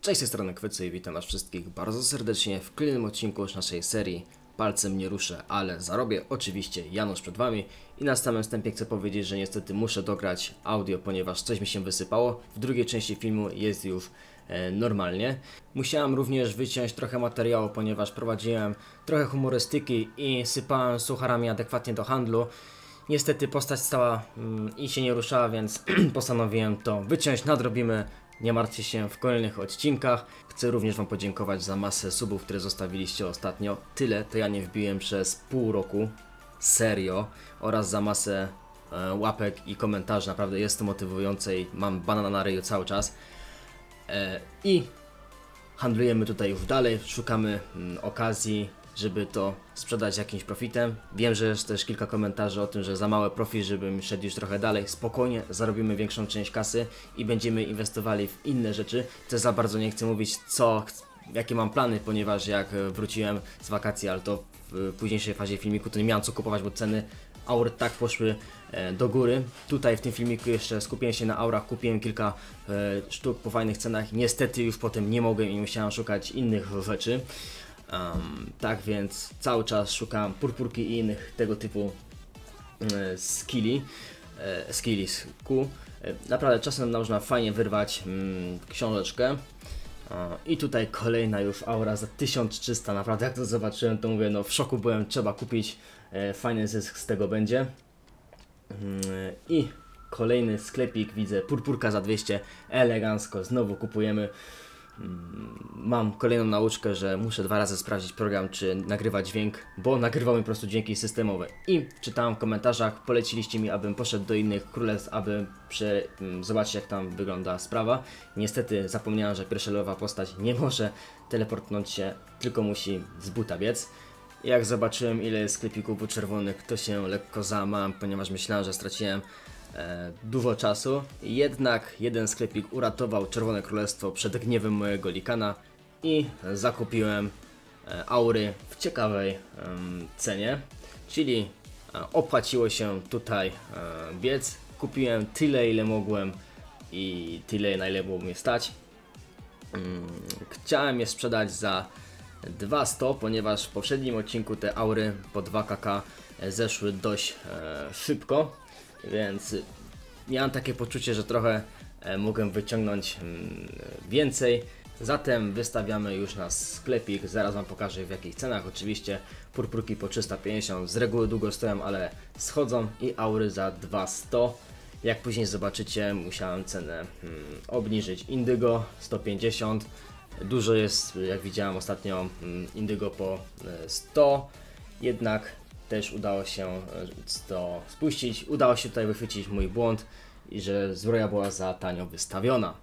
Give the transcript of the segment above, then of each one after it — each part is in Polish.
Cześć, z tej strony Kwycy i witam was wszystkich bardzo serdecznie w kolejnym odcinku naszej serii Palcem nie ruszę, ale zarobię. Oczywiście Janusz przed wami i na samym wstępie chcę powiedzieć, że niestety muszę dograć audio, ponieważ coś mi się wysypało. W drugiej części filmu jest już normalnie. Musiałem również wyciąć trochę materiału, ponieważ prowadziłem trochę humorystyki i sypałem sucharami adekwatnie do handlu. Niestety postać stała i się nie ruszała, więc postanowiłem to wyciąć, nadrobimy. Nie martwcie się w kolejnych odcinkach. Chcę również wam podziękować za masę subów, które zostawiliście ostatnio. Tyle to ja nie wbiłem przez pół roku. Serio. Oraz za masę łapek i komentarzy. Naprawdę jest to motywujące i mam banana na ryju cały czas. I handlujemy tutaj już dalej. Szukamy okazji, żeby to sprzedać jakimś profitem. Wiem, że jest też kilka komentarzy o tym, że za mały profit, żebym szedł już trochę dalej. Spokojnie, zarobimy większą część kasy i będziemy inwestowali w inne rzeczy. Też za bardzo nie chcę mówić jakie mam plany, ponieważ jak wróciłem z wakacji, ale to w późniejszej fazie filmiku, to nie miałem co kupować, bo ceny aur tak poszły do góry. Tutaj w tym filmiku jeszcze skupiłem się na aurach, kupiłem kilka sztuk po fajnych cenach. Niestety już potem nie mogłem i musiałem szukać innych rzeczy. Tak więc cały czas szukam purpurki i innych tego typu skillisku. Naprawdę czasem można fajnie wyrwać książeczkę. I tutaj kolejna już aura za 1300. Naprawdę jak to zobaczyłem, to mówię, no w szoku byłem, trzeba kupić. Fajny zysk z tego będzie. I kolejny sklepik, widzę, purpurka za 200, elegancko, znowu kupujemy. Mam kolejną nauczkę, że muszę 2 razy sprawdzić program, czy nagrywa dźwięk, bo nagrywał mi po prostu dźwięki systemowe. I czytałem w komentarzach, poleciliście mi, abym poszedł do innych królestw, aby zobaczyć, jak tam wygląda sprawa. Niestety zapomniałem, że pierwsza lewa postać nie może teleportnąć się, tylko musi z buta biec. I jak zobaczyłem, ile jest sklepików czerwonych, to się lekko załamałem, ponieważ myślałem, że straciłem dużo czasu. Jednak jeden sklepik uratował Czerwone Królestwo przed gniewem mojego likana i zakupiłem aury w ciekawej cenie, czyli opłaciło się tutaj biec. Kupiłem tyle, ile mogłem i tyle, na ile było mnie stać. Chciałem je sprzedać za 200, ponieważ w poprzednim odcinku te aury po 2kk zeszły dość szybko. Więc miałem takie poczucie, że trochę mogłem wyciągnąć więcej. Zatem wystawiamy już na sklepik. Zaraz wam pokażę w jakich cenach. Oczywiście purpurki po 350 z reguły długo stoją, ale schodzą i aury za 200. Jak później zobaczycie, musiałem cenę obniżyć. Indygo 150. Dużo jest, jak widziałem ostatnio, indygo po 100. Jednak też udało się to spuścić. Udało się tutaj wychwycić mój błąd i że zbroja była za tanio wystawiona.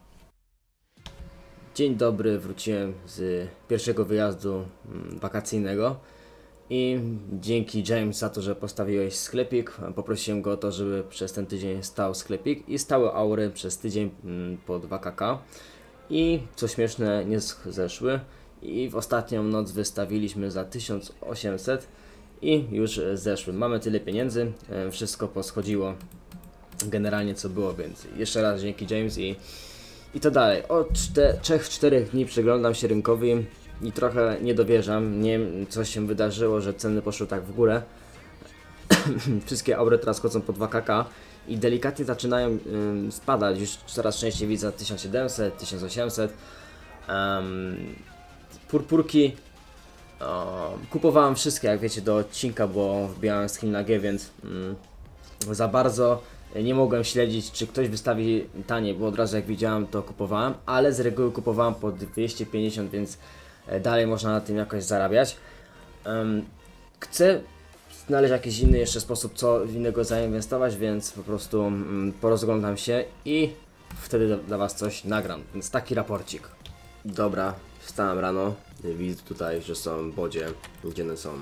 Dzień dobry, wróciłem z pierwszego wyjazdu wakacyjnego i dzięki James za to, że postawiłeś sklepik. Poprosiłem go o to, żeby przez ten tydzień stał sklepik i stały aury przez tydzień po 2kk. I co śmieszne, nie zeszły i w ostatnią noc wystawiliśmy za 1800 i już zeszły. Mamy tyle pieniędzy, wszystko poschodziło generalnie co było, więc jeszcze raz dzięki James i to dalej. Od 3-4 dni przyglądam się rynkowi i trochę nie dowierzam. Nie wiem, co się wydarzyło, że ceny poszły tak w górę. Wszystkie aury teraz chodzą po 2kk i delikatnie zaczynają spadać. Już coraz częściej widzę 1700, 1800. Purpurki kupowałem wszystkie, jak wiecie, do odcinka, bo wbijałem skin na G, więc za bardzo nie mogłem śledzić, czy ktoś wystawi taniej, bo od razu jak widziałem, to kupowałem, ale z reguły kupowałem po 250, więc dalej można na tym jakoś zarabiać. Chcę znaleźć jakiś inny jeszcze sposób, co innego zainwestować, więc po prostu porozglądam się i wtedy dla was coś nagram, więc taki raporcik. Dobra, wstałem rano, widzę tutaj, że są bodzie, gdzie one są.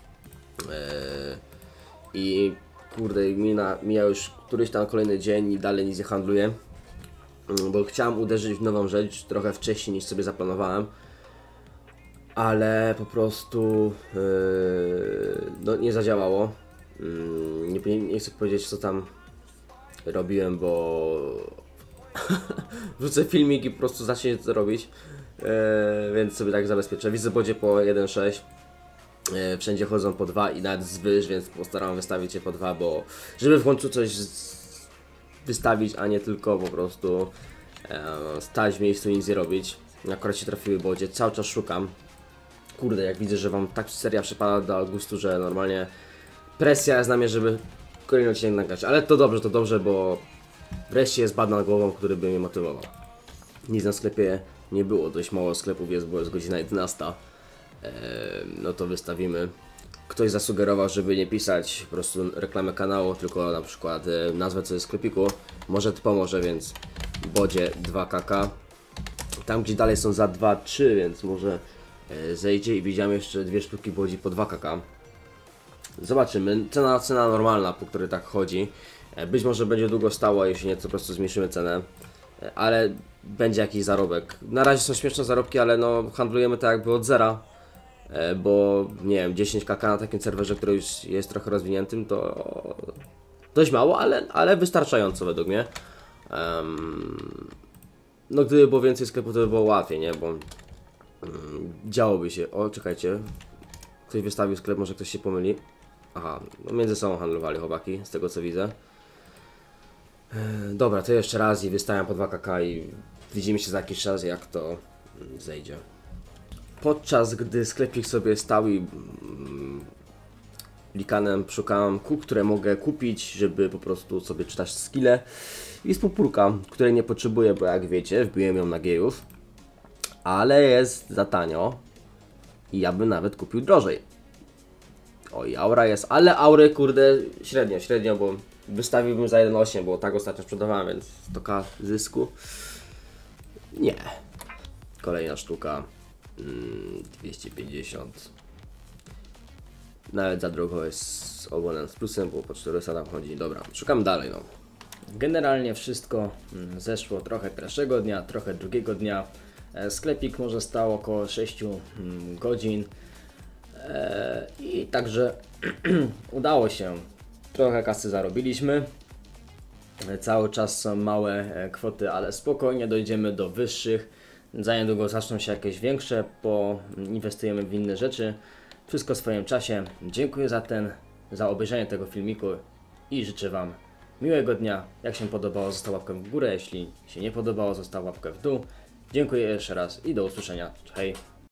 I kurde, mija już któryś tam kolejny dzień i dalej nic nie handluję, bo chciałem uderzyć w nową rzecz trochę wcześniej niż sobie zaplanowałem, ale po prostu no, nie zadziałało. Nie chcę powiedzieć, co tam robiłem, bo wrzucę filmik i po prostu zacznie to robić. Więc sobie tak zabezpieczę. Widzę bodzie po 1,6. Wszędzie chodzą po 2 i nawet zwyż, więc postaram wystawić je po 2, bo żeby w końcu coś wystawić, a nie tylko po prostu stać w miejscu i nic nie robić. Akurat się trafiły bodzie, cały czas szukam. Kurde, jak widzę, że wam tak seria przypada do gustu, że normalnie presja jest na mnie, żeby kolejny odcinek nagrać. Ale to dobrze, bo wreszcie jest bad nad głową, który by mnie motywował. Nic na sklepie nie było, dość mało sklepów jest, bo jest godzina 11. No to wystawimy. Ktoś zasugerował, żeby nie pisać po prostu reklamę kanału, tylko na przykład nazwę co jest w sklepiku. Może to pomoże, więc bodzie 2kk. Tam gdzie dalej są za 2-3, więc może zejdzie i widziałem jeszcze dwie sztuki bodzi po 2kk. Zobaczymy. Cena normalna, po której tak chodzi. Być może będzie długo stała, jeśli nie to po prostu zmniejszymy cenę. Ale będzie jakiś zarobek. Na razie są śmieszne zarobki, ale no handlujemy tak jakby od zera. Bo nie wiem, 10kk na takim serwerze, który już jest trochę rozwiniętym, to dość mało, ale wystarczająco według mnie. No gdyby było więcej sklepów, to by było łatwiej, nie? Bo działoby się. O, czekajcie. Ktoś wystawił sklep, może ktoś się pomyli. Aha, no między sobą handlowali chłopaki, z tego co widzę. Dobra, to jeszcze raz i wystawiam po 2kk i widzimy się za jakiś czas, jak to zejdzie. Podczas gdy sklepik sobie stał i likanem szukałem kół, które mogę kupić, żeby po prostu sobie czytać skille. Jest popórka, której nie potrzebuję, bo jak wiecie, wbiłem ją na gejów. Ale jest za tanio i ja bym nawet kupił drożej. Oj, aura jest, ale aury kurde średnio, bo wystawiłbym za 1,8, bo tak ostatnio sprzedawałem, więc 100k zysku. Nie. Kolejna sztuka. 250. Nawet za drogo jest z ogonem z plusem, bo po 400 tam chodzi. Dobra, szukam dalej no. Generalnie wszystko zeszło trochę pierwszego dnia, trochę drugiego dnia. Sklepik może stał około 6 godzin. I także udało się. Trochę kasy zarobiliśmy. Cały czas są małe kwoty, ale spokojnie dojdziemy do wyższych. Za niedługo zaczną się jakieś większe, bo inwestujemy w inne rzeczy. Wszystko w swoim czasie. Dziękuję za obejrzenie tego filmiku i życzę Wam miłego dnia. Jak się podobało, zostaw łapkę w górę. Jeśli się nie podobało, zostaw łapkę w dół. Dziękuję jeszcze raz i do usłyszenia. Hej!